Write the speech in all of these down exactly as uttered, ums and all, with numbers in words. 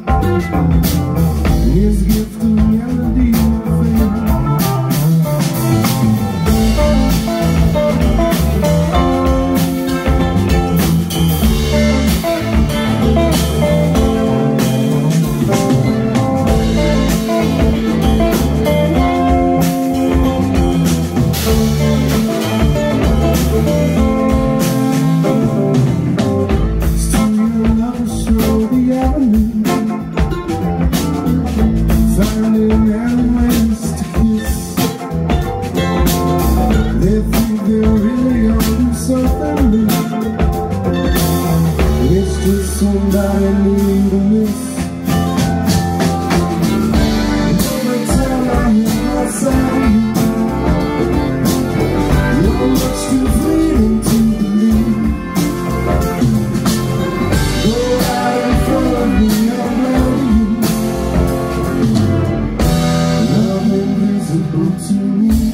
His gift of melody will fade. Somebody need a miss. And every time I hear my side, you're much too fleeting to believe. Go out in front of me, I'm ready. Love invisible to me.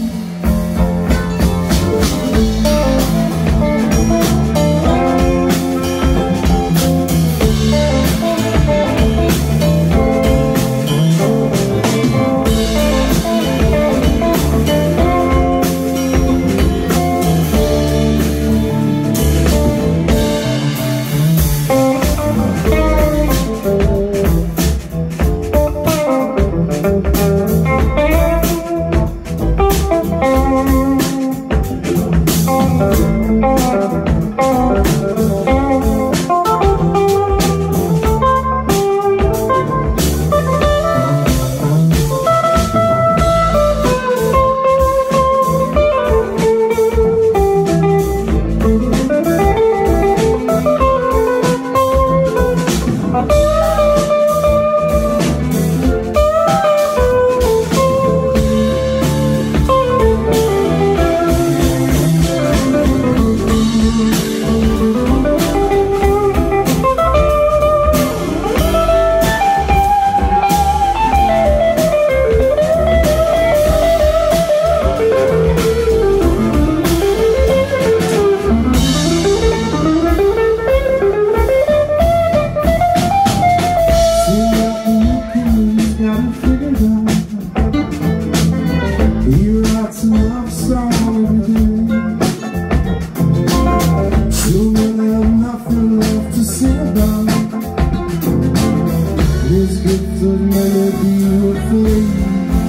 His gift of melody will fade.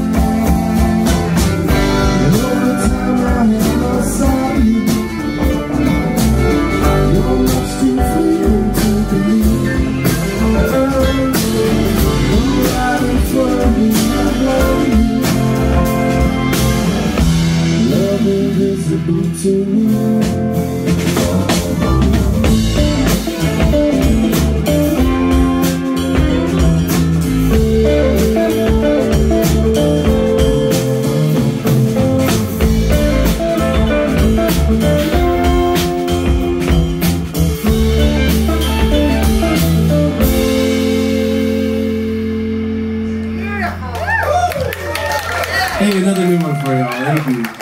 And all the time I have my side, you're much too fleeting to believe. Come right in front of me, I love you. Love invisible to me. Hey, another new one for y'all. Thank you.